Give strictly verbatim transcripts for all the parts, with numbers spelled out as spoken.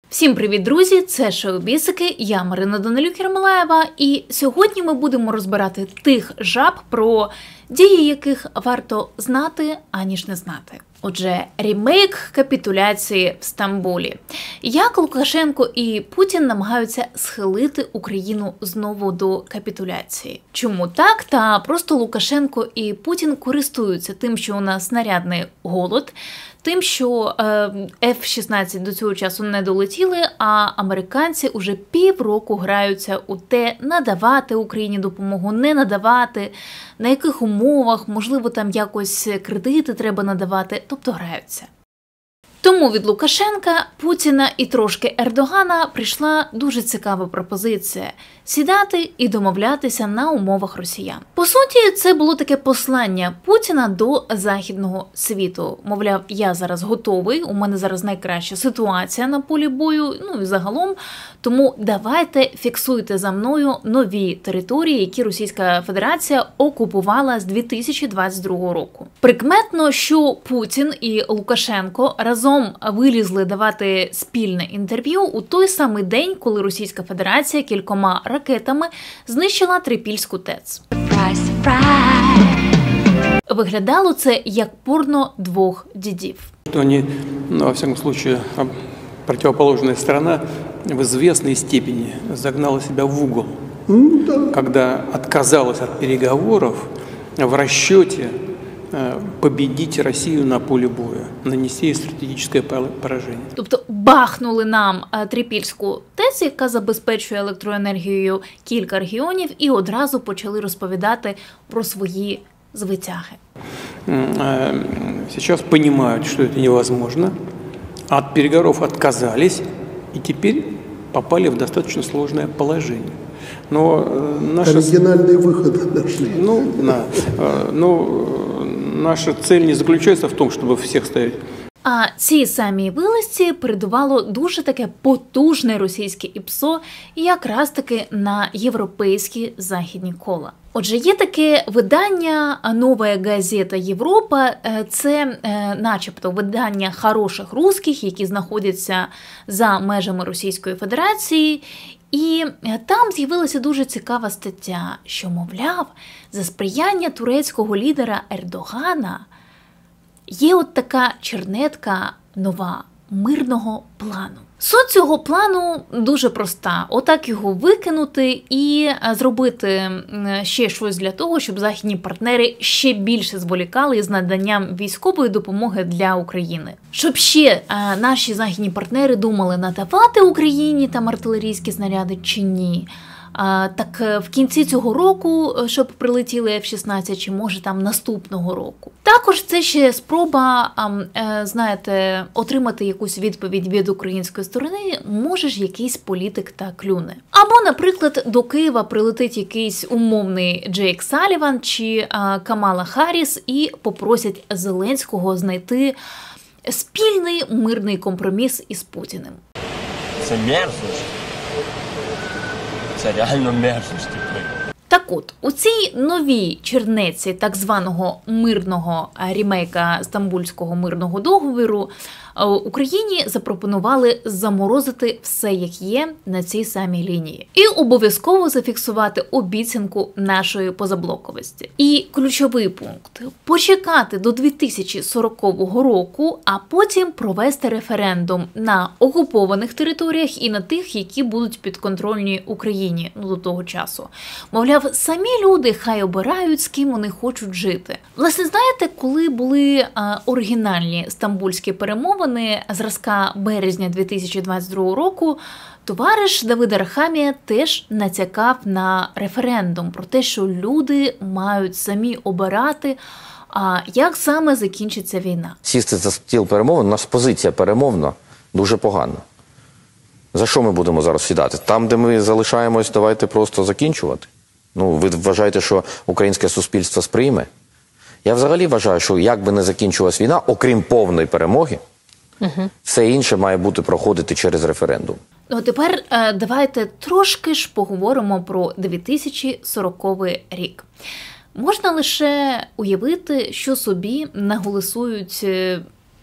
Всім привіт, друзі! Це Шоу-бісики, я Марина Данилюк-Єрмолаєва, і сьогодні ми будемо розбирати тих жаб, про дії яких варто знати, аніж не знати. Отже, ремейк капітуляції в Стамбулі. Як Лукашенко і Путін намагаються схилити Україну знову до капітуляції. Чому так? Та просто Лукашенко і Путін користуються тим, що у нас снарядний голод, тим, що еф шістнадцять до цього часу не долетіли, а американці уже півроку граються у те, надавати Україні допомогу, не надавати, на яких умовах, можливо, там якось кредити треба надавати, тобто граються. Тому від Лукашенка, Путіна і трошки Ердогана прийшла дуже цікава пропозиція – сідати і домовлятися на умовах росіян. По суті, це було таке послання Путіна до західного світу. Мовляв, я зараз готовий, у мене зараз найкраща ситуація на полі бою, ну і загалом, тому давайте фіксуйте за мною нові території, які Російська Федерація окупувала з дві тисячі двадцять другого року. Прикметно, що Путін і Лукашенко разом вилізли давати спільне інтерв'ю у той самий день, коли Російська Федерація кількома ракетами знищила Трипільську ТЕЦ. Виглядало це як порно двох дідів. Вони, ну, во всяком случае, противоположная сторона в известной степени загнала себя в угол, когда отказалась от переговоров в расчете победить Росію на полі бою, нанести їй стратегічне пораження. Тобто бахнули нам Трипільську ТЕЦ, яка забезпечує електроенергією кілька регіонів, і одразу почали розповідати про свої звитяги. Сейчас понимают, что это невозможно, от переговоров отказались и теперь попали в достаточно сложное положение. Но наши... Оригинальные выходы нашли. Ну, да, но наша цель не заключается в том, чтобы всех ставить. А цій самій вилазці передувало дуже таке потужне російське іпсо, якраз таки на європейські західні кола. Отже, є таке видання «Нова газета Європа», це начебто видання хороших русських, які знаходяться за межами Російської Федерації, і там з'явилася дуже цікава стаття, що, мовляв, за сприяння турецького лідера Ердогана є от така чернетка нова мирного плану. Суть цього плану дуже проста. Отак його викинути і зробити ще щось для того, щоб західні партнери ще більше зволікали із наданням військової допомоги для України. Щоб ще наші західні партнери думали, надавати Україні там артилерійські снаряди чи ні. Так в кінці цього року, щоб прилетіли еф шістнадцять, чи може там наступного року. Також це ще спроба, знаєте, отримати якусь відповідь від української сторони, може ж якийсь політик та клюне. Або, наприклад, до Києва прилетить якийсь умовний Джейк Саліван чи Камала Харріс і попросять Зеленського знайти спільний мирний компроміс із Путіним. Це мерзость. Це реально мерзості. Так от, у цій новій чернеці так званого мирного ремейка Стамбульського мирного договору Україні запропонували заморозити все, як є, на цій самій лінії. І обов'язково зафіксувати обіцянку нашої позаблоковості. І ключовий пункт – почекати до дві тисячі сорокового року, а потім провести референдум на окупованих територіях і на тих, які будуть підконтрольні Україні, ну, до того часу. Мовляв, самі люди хай обирають, з ким вони хочуть жити. Власне, знаєте, коли були а, оригінальні стамбульські перемовини зразка березня дві тисячі двадцять другого року, товариш Давид Арахамія теж натякав на референдум про те, що люди мають самі обирати, а як саме закінчиться війна. Сісти за стіл перемовин, у нас позиція перемовна дуже погана. За що ми будемо зараз сідати? Там, де ми залишаємось, давайте просто закінчувати. Ну, ви вважаєте, що українське суспільство сприйме? Я взагалі вважаю, що як би не закінчилась війна, окрім повної перемоги, угу. все інше має бути проходити через референдум. Ну, тепер е, давайте трошки ж поговоримо про дві тисячі сороковий рік. Можна лише уявити, що собі наголосують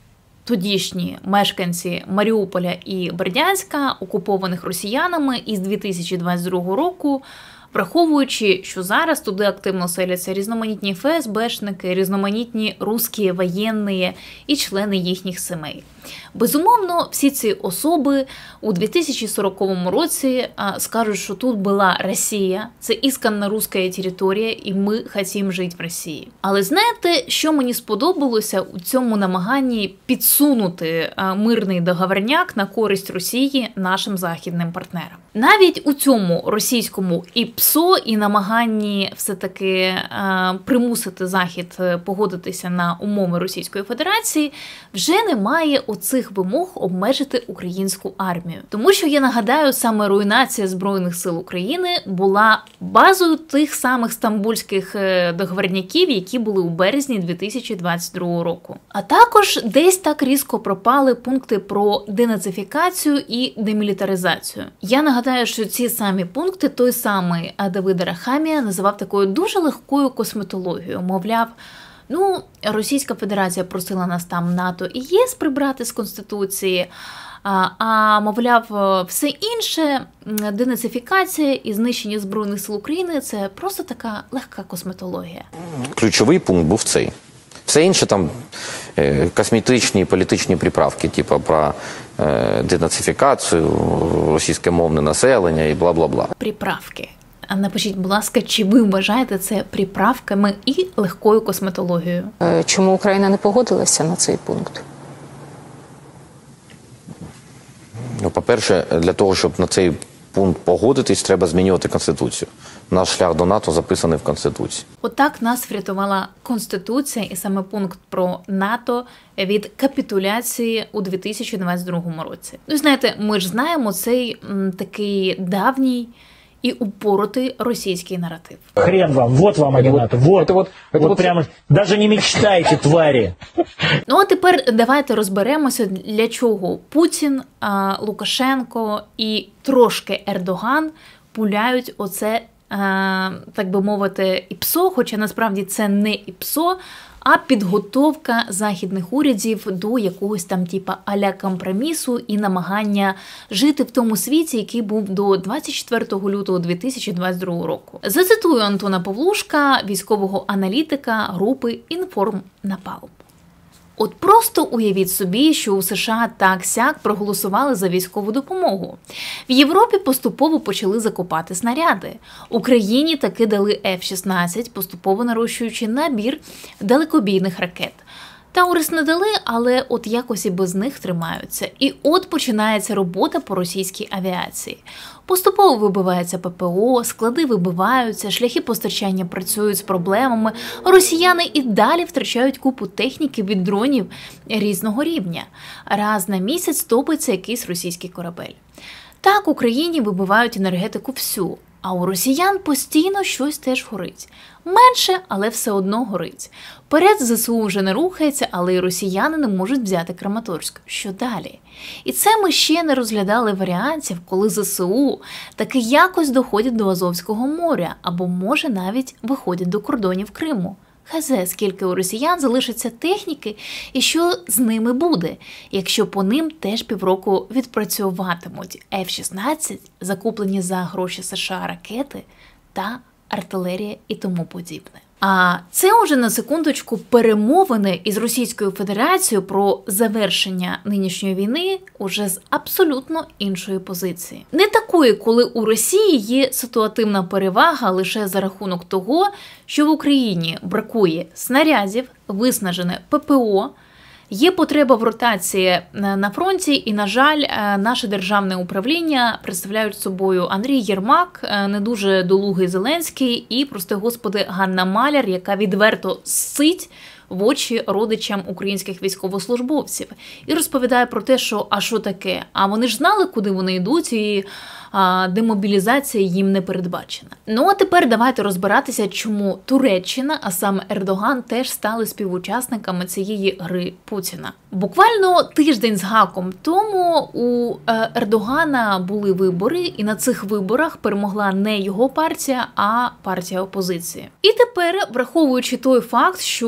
тодішні мешканці Маріуполя і Бердянська, окупованих росіянами із дві тисячі двадцять другого року, враховуючи, що зараз туди активно селяться різноманітні еф ес бешники, різноманітні русські воєнні і члени їхніх сімей. Безумовно, всі ці особи у дві тисячі сороковому році а, скажуть, що тут була Росія, це ісконно руська територія, і ми хочемо жити в Росії. Але знаєте, що мені сподобалося у цьому намаганні підсунути а, мирний договорняк на користь Росії нашим західним партнерам? Навіть у цьому російському і ПСО, і намаганні все-таки а, примусити Захід погодитися на умови Російської Федерації вже немає оцих вимог обмежити українську армію. Тому що, я нагадаю, саме руйнація Збройних сил України була базою тих самих стамбульських договорняків, які були у березні дві тисячі двадцять другого року. А також десь так різко пропали пункти про денацифікацію і демілітаризацію. Я нагадаю, що ці самі пункти той самий Давид Арахамія називав такою дуже легкою косметологією. Мовляв, ну, Російська Федерація просила нас там НАТО і ЄС прибрати з Конституції, а, а мовляв, все інше, денацифікація і знищення Збройних сил України – це просто така легка косметологія. Ключовий пункт був цей. Все інше там е, косметичні політичні приправки, типу про е, денацифікацію, російськомовне населення і бла-бла-бла. Приправки. А напишіть, будь ласка, чи ви вважаєте це приправками і легкою косметологією? Чому Україна не погодилася на цей пункт? Ну, по-перше, для того, щоб на цей пункт погодитись, треба змінювати Конституцію. Наш шлях до НАТО записаний в Конституції. Отак нас врятувала Конституція і саме пункт про НАТО від капітуляції у дві тисячі двадцять другому році. Ну, знаєте, ми ж знаємо цей м, такий давній и упоротый российский нарратив. Хрен вам, вот вам, а не НАТО, вот, это вот, это вот, вот прямо, даже не мечтайте, тварі. Ну, а тепер давайте розберемося, для чого Путін, а, Лукашенко і трошки Ердоган пуляють оце, а, так би мовити, ІПСО, хоча насправді це не ІПСО, а підготовка західних урядів до якогось там типа а-ля компромісу і намагання жити в тому світі, який був до двадцять четвертого лютого дві тисячі двадцять другого року. Зацитую Антона Павлушка, військового аналітика групи «Інформнапалм». От просто уявіть собі, що у США так-сяк проголосували за військову допомогу. В Європі поступово почали закупати снаряди. Україні таки дали еф шістнадцять, поступово нарощуючи набір далекобійних ракет. Таурис не дали, але от якось і без них тримаються. І от починається робота по російській авіації. Поступово вибивається пе пе о, склади вибиваються, шляхи постачання працюють з проблемами, росіяни і далі втрачають купу техніки від дронів різного рівня. Раз на місяць топиться якийсь російський корабель. Так, Україні вибивають енергетику всю, а у росіян постійно щось теж горить. Менше, але все одно горить. Вперед зе се у вже не рухається, але і росіяни не можуть взяти Краматорськ. Що далі? І це ми ще не розглядали варіантів, коли зе се у таки якось доходять до Азовського моря, або може навіть виходять до кордонів Криму. Хазе, скільки у росіян залишиться техніки і що з ними буде, якщо по ним теж півроку відпрацьовуватимуть еф шістнадцять, закуплені за гроші США ракети та артилерія і тому подібне. А це уже на секундочку перемовини із Російською Федерацією про завершення нинішньої війни уже з абсолютно іншої позиції. Не такої, коли у Росії є ситуативна перевага лише за рахунок того, що в Україні бракує снарядів, виснажене пе пе о, є потреба в ротації на фронті і, на жаль, наше державне управління представляють собою Андрій Єрмак, не дуже долугий Зеленський і, прости господи, Ганна Маляр, яка відверто ссить в очі родичам українських військовослужбовців. І розповідає про те, що а що таке? А вони ж знали, куди вони йдуть, і а, демобілізація їм не передбачена. Ну а тепер давайте розбиратися, чому Туреччина, а саме Ердоган, теж стали співучасниками цієї гри Путіна. Буквально тиждень з гаком тому у Ердогана були вибори, і на цих виборах перемогла не його партія, а партія опозиції. І тепер, враховуючи той факт, що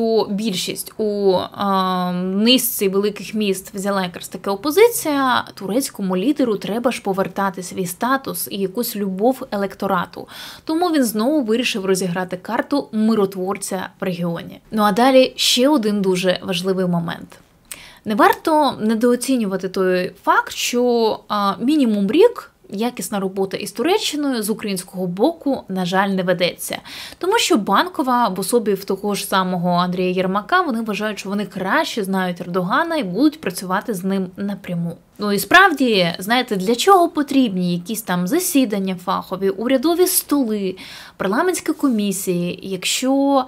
більшість у е, низці великих міст взяла якраз така опозиція, турецькому лідеру треба ж повертати свій статус і якусь любов електорату. Тому він знову вирішив розіграти карту миротворця в регіоні. Ну а далі ще один дуже важливий момент. Не варто недооцінювати той факт, що а, мінімум рік якісна робота із Туреччиною з українського боку, на жаль, не ведеться. Тому що Банкова в особі в того ж самого Андрія Єрмака, вони вважають, що вони краще знають Ердогана і будуть працювати з ним напряму. Ну і справді, знаєте, для чого потрібні якісь там засідання фахові, урядові столи, парламентські комісії, якщо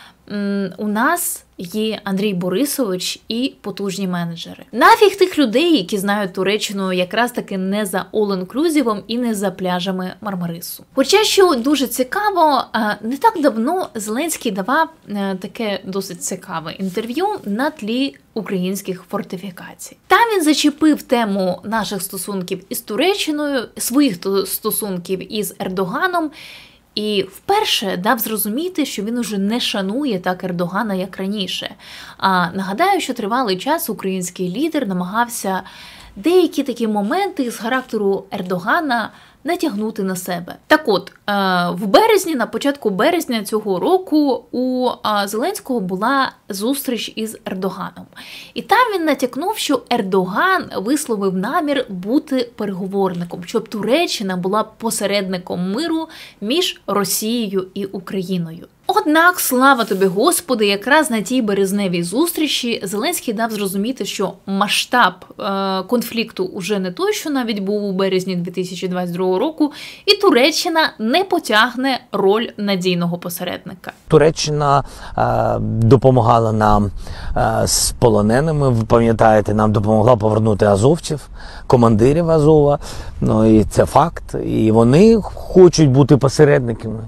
у нас є Андрій Борисович і потужні менеджери. Нафіг тих людей, які знають Туреччину якраз таки не за all-inclusive і не за пляжами Мармарису. Хоча, що дуже цікаво, не так давно Зеленський давав таке досить цікаве інтерв'ю на тлі українських фортифікацій. Там він зачепив тему наших стосунків із Туреччиною, своїх стосунків із Ердоганом, і вперше дав зрозуміти, що він уже не шанує так Ердогана, як раніше. А нагадаю, що тривалий час український лідер намагався деякі такі моменти з характеру Ердогана натягнути на себе. Так от, в березні, на початку березня цього року у Зеленського була зустріч із Ердоганом. І там він натякнув, що Ердоган висловив намір бути переговорником, щоб Туреччина була посередником миру між Росією і Україною. Однак, слава тобі, Господи, якраз на тій березневій зустрічі Зеленський дав зрозуміти, що масштаб е, конфлікту уже не той, що навіть був у березні дві тисячі двадцять другого року, і Туреччина не потягне роль надійного посередника. Туреччина е, допомагала нам е, з полоненими, ви пам'ятаєте, нам допомогла повернути азовців, командирів Азова, ну і це факт, і вони хочуть бути посередниками.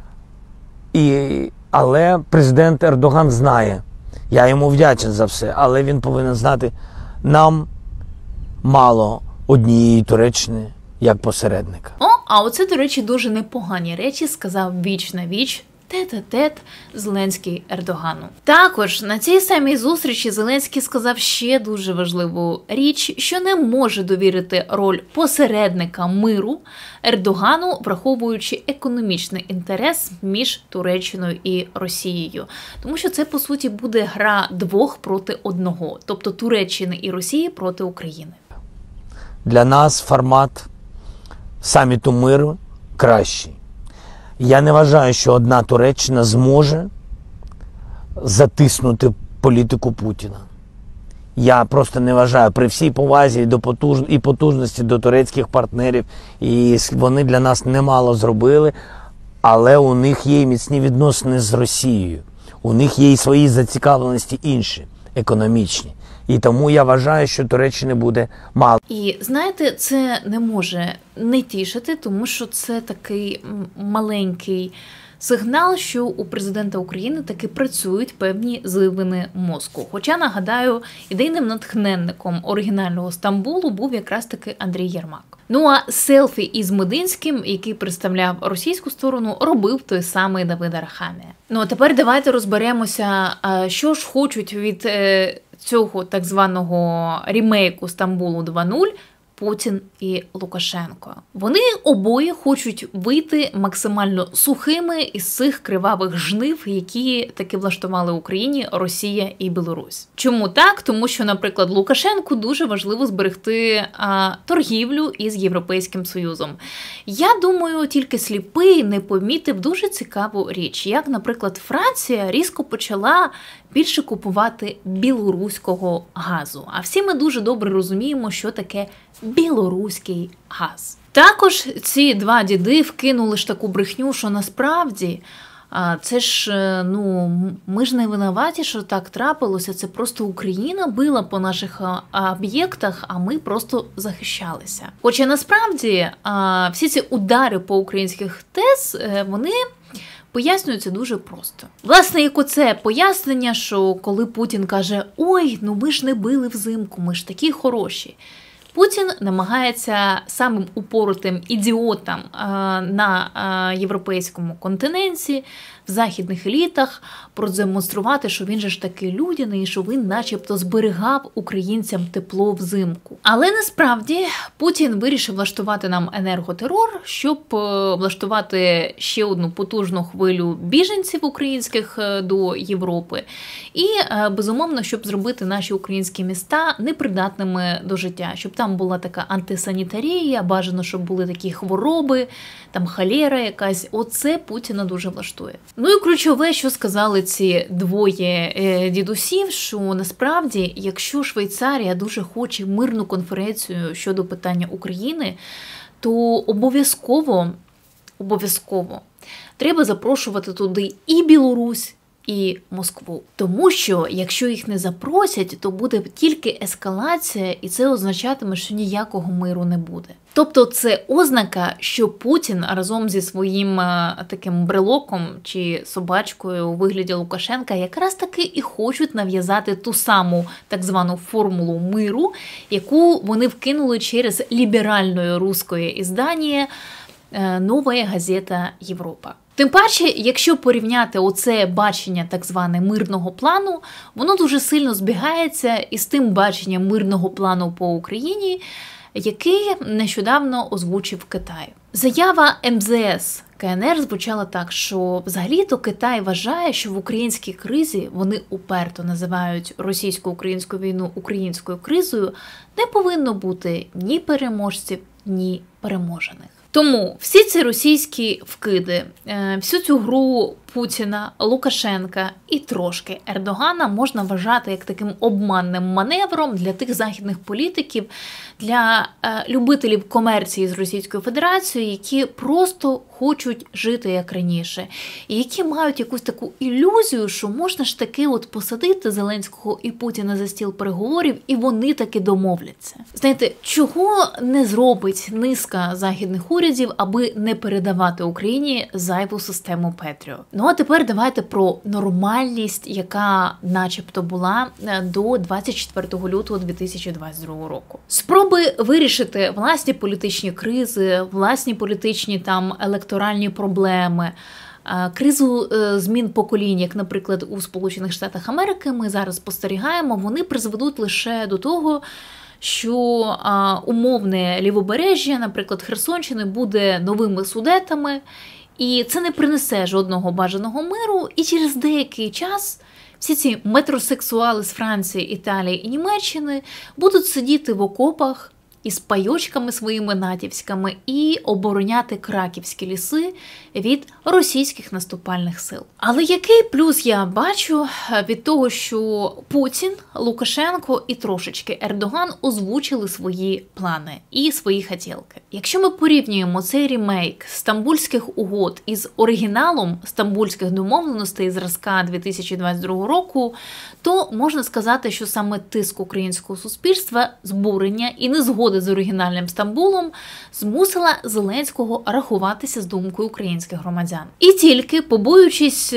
І, але президент Ердоган знає, я йому вдячний за все, але він повинен знати, нам мало однієї Туреччини як посередника. О, а оце, до речі, дуже непогані речі сказав віч на віч тет-а-тет Зеленський Ердогану. Також на цій самій зустрічі Зеленський сказав ще дуже важливу річ, що не може довірити роль посередника миру Ердогану, враховуючи економічний інтерес між Туреччиною і Росією. Тому що це, по суті, буде гра двох проти одного, тобто Туреччини і Росії проти України. Для нас формат саміту миру кращий. Я не вважаю, що одна Туреччина зможе затиснути політику Путіна. Я просто не вважаю, при всій повазі до потуж... і потужності до турецьких партнерів, і вони для нас немало зробили, але у них є міцні відносини з Росією. У них є і свої зацікавленості інші, економічні. І тому я вважаю, що Туреччини буде мало. І знаєте, це не може не тішити, тому що це такий маленький сигнал, що у президента України таки працюють певні зливини мозку. Хоча, нагадаю, ідейним натхненником оригінального Стамбулу був якраз таки Андрій Єрмак. Ну а селфі із Мединським, який представляв російську сторону, робив той самий Давид Арахамія. Ну а тепер давайте розберемося, що ж хочуть від цього так званого рімейку Стамбулу два нуль Путін і Лукашенко. Вони обоє хочуть вийти максимально сухими із цих кривавих жнив, які таки влаштували Україні Росія і Білорусь. Чому так? Тому що, наприклад, Лукашенку дуже важливо зберегти а, торгівлю із Європейським Союзом. Я думаю, тільки сліпий не помітив дуже цікаву річ, як, наприклад, Франція різко почала більше купувати білоруського газу. А всі ми дуже добре розуміємо, що таке білоруський газ. Також ці два діди вкинули ж таку брехню, що насправді це ж, ну, ми ж не винуваті, що так трапилося, це просто Україна била по наших об'єктах, а ми просто захищалися. Хоча насправді всі ці удари по українських ТЕС, вони пояснюється дуже просто. Власне, як оце пояснення, що коли Путін каже: «Ой, ну ми ж не били взимку, ми ж такі хороші». Путін намагається самим упоротим ідіотам на європейському континенті, в західних елітах продемонструвати, що він же ж такий людяний, що він начебто зберігав українцям тепло взимку. Але насправді Путін вирішив влаштувати нам енерготерор, щоб влаштувати ще одну потужну хвилю біженців українських до Європи. І, безумовно, щоб зробити наші українські міста непридатними до життя, щоб там була така антисанітарія, бажано, щоб були такі хвороби, там холера якась. Оце Путіна дуже влаштує. Ну і ключове, що сказали ці двоє е, дідусів, що насправді, якщо Швейцарія дуже хоче мирну конференцію щодо питання України, то обов'язково, обов'язково треба запрошувати туди і Білорусь, і Москву. Тому що, якщо їх не запросять, то буде тільки ескалація, і це означатиме, що ніякого миру не буде. Тобто це ознака, що Путін разом зі своїм а, таким брелоком чи собачкою у вигляді Лукашенка якраз таки і хочуть нав'язати ту саму так звану формулу миру, яку вони вкинули через ліберальне русське іздання «Нова газета Європа». Тим паче, якщо порівняти оце бачення так зване мирного плану, воно дуже сильно збігається із тим баченням мирного плану по Україні, який нещодавно озвучив Китай. Заява ем зе ес ка ен ер звучала так, що взагалі-то Китай вважає, що в українській кризі, вони уперто називають російсько-українську війну українською кризою, не повинно бути ні переможців, ні переможених. Тому всі ці російські вкиди, всю цю гру Путіна, Лукашенка і трошки Ердогана можна вважати як таким обманним маневром для тих західних політиків, для любителів комерції з Російською Федерацією, які просто хочуть жити як раніше. І які мають якусь таку ілюзію, що можна ж таки от посадити Зеленського і Путіна за стіл переговорів, і вони таки домовляться. Знаєте, чого не зробить низка західних урядів, аби не передавати Україні зайву систему Петріо? Ну а тепер давайте про нормальність, яка начебто була до двадцять четвертого лютого дві тисячі двадцять другого року. Спроби вирішити власні політичні кризи, власні політичні там електоральні проблеми, кризу змін поколінь, як, наприклад, у Сполучених Штатах Америки, ми зараз спостерігаємо, вони призведуть лише до того, що а, умовне лівобережжя, наприклад, Херсонщини, буде новими Судетами, і це не принесе жодного бажаного миру, і через деякий час всі ці метросексуали з Франції, Італії і Німеччини будуть сидіти в окопах із пайочками своїми натівськими і обороняти краківські ліси від російських наступальних сил. Але який плюс я бачу від того, що Путін, Лукашенко і трошечки Ердоган озвучили свої плани і свої хотілки? Якщо ми порівнюємо цей ремейк Стамбульських угод із оригіналом Стамбульських домовленостей зразка дві тисячі двадцять другого року, то можна сказати, що саме тиск українського суспільства, збурення і незгода з оригінальним Стамбулом змусила Зеленського рахуватися з думкою українських громадян. І тільки, побоюючись,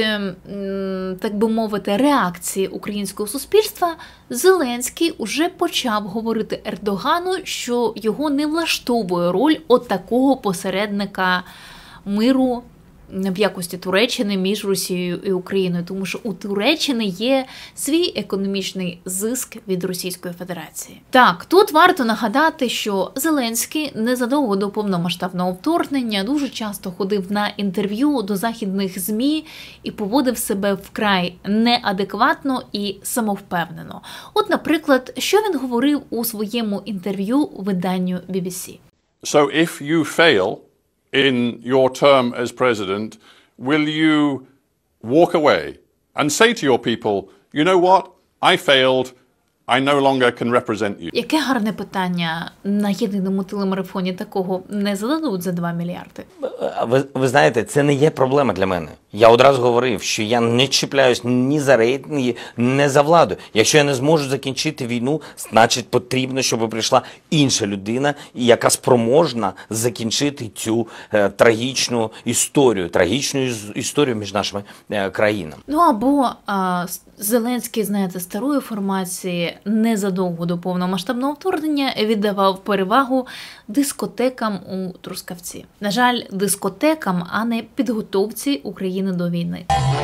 так би мовити, реакції українського суспільства, Зеленський уже почав говорити Ердогану, що його не влаштовує роль от такого посередника миру в якості Туреччини між Росією і Україною, тому що у Туреччини є свій економічний зиск від Російської Федерації. Так, тут варто нагадати, що Зеленський незадовго до повномасштабного вторгнення дуже часто ходив на інтерв'ю до західних ЗМІ і поводив себе вкрай неадекватно і самовпевнено. От, наприклад, що він говорив у своєму інтерв'ю виданню бі бі сі. So if you fail in your term as president, will you walk away and say to your people, you know what, I failed, I no longer can represent you? Яке гарне питання. На єдиному телемарафоні такого не зададуть за два мільярди. Ви, ви знаєте, це не є проблема для мене. Я одразу говорив, що я не чіпляюсь ні за рейтинги, ні за владу. Якщо я не зможу закінчити війну, значить потрібно, щоб прийшла інша людина, яка спроможна закінчити цю е, трагічну історію, трагічну історію між нашими е, країнами. Ну або а, Зеленський, знаєте, старої формації ще незадовго до повномасштабного вторгнення віддавав перевагу дискотекам у Трускавці. На жаль, дискотекам, а не підготовці України до війни.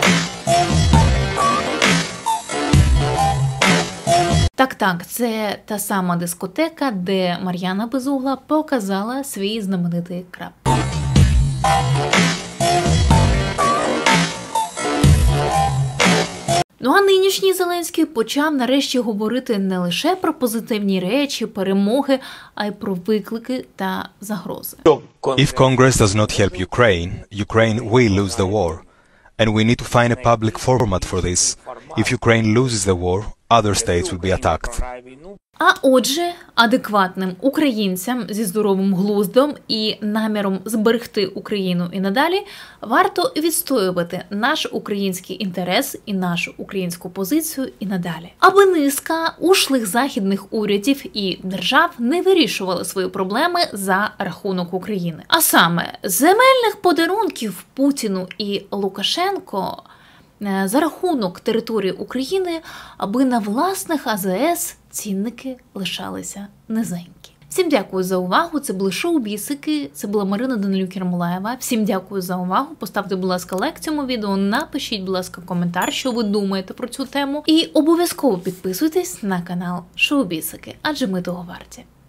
Так-так, це та сама дискотека, де Мар'яна Безугла показала свій знаменитий краб. Ну а нинішній Зеленський почав нарешті говорити не лише про позитивні речі, перемоги, а й про виклики та загрози. If Congress does not help Ukraine, Ukraine will lose the war. And we need to find a public format for this. If Ukraine loses the war, other states will be attacked. А отже, адекватним українцям зі здоровим глуздом і наміром зберегти Україну і надалі варто відстоювати наш український інтерес і нашу українську позицію і надалі. Аби низка ушлих західних урядів і держав не вирішували свої проблеми за рахунок України. А саме, земельних подарунків Путіну і Лукашенко за рахунок території України, аби на власних А Зе Ес цінники лишалися низенькі. Всім дякую за увагу, це були шоу-бісики, це була Марина Данилюк-Ярмолаєва. Всім дякую за увагу, поставте, будь ласка, лайк цьому відео, напишіть, будь ласка, коментар, що ви думаєте про цю тему. І обов'язково підписуйтесь на канал Шоу-бісики, адже ми того варті.